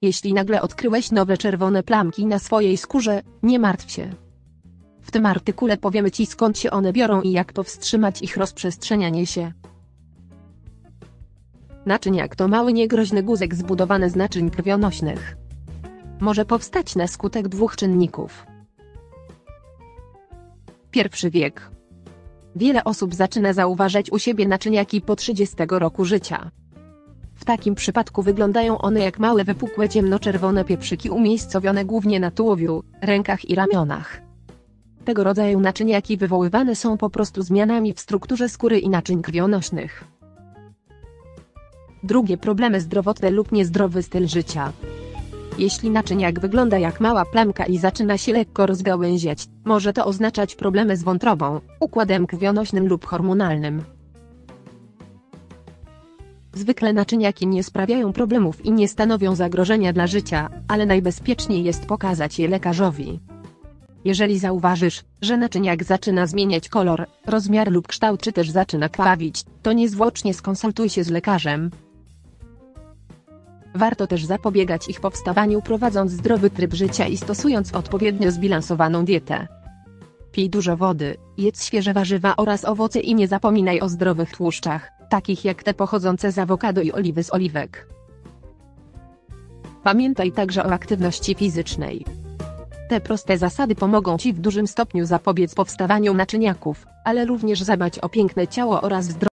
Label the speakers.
Speaker 1: Jeśli nagle odkryłeś nowe czerwone plamki na swojej skórze, nie martw się. W tym artykule powiemy Ci, skąd się one biorą i jak powstrzymać ich rozprzestrzenianie się. Naczyniak to mały niegroźny guzek zbudowany z naczyń krwionośnych. Może powstać na skutek dwóch czynników. Pierwszy wiek. Wiele osób zaczyna zauważać u siebie naczyniaki po 30 roku życia. W takim przypadku wyglądają one jak małe wypukłe ciemnoczerwone pieprzyki umiejscowione głównie na tułowiu, rękach i ramionach. Tego rodzaju naczyniaki wywoływane są po prostu zmianami w strukturze skóry i naczyń krwionośnych. Drugie, problemy zdrowotne lub niezdrowy styl życia. Jeśli naczyniak wygląda jak mała plamka i zaczyna się lekko rozgałęziać, może to oznaczać problemy z wątrobą, układem krwionośnym lub hormonalnym. Zwykle naczyniaki nie sprawiają problemów i nie stanowią zagrożenia dla życia, ale najbezpieczniej jest pokazać je lekarzowi. Jeżeli zauważysz, że naczyniak zaczyna zmieniać kolor, rozmiar lub kształt, czy też zaczyna krwawić, to niezwłocznie skonsultuj się z lekarzem. Warto też zapobiegać ich powstawaniu, prowadząc zdrowy tryb życia i stosując odpowiednio zbilansowaną dietę. Pij dużo wody, jedz świeże warzywa oraz owoce i nie zapominaj o zdrowych tłuszczach, takich jak te pochodzące z awokado i oliwy z oliwek. Pamiętaj także o aktywności fizycznej. Te proste zasady pomogą Ci w dużym stopniu zapobiec powstawaniu naczyniaków, ale również zadbać o piękne ciało oraz zdrowie.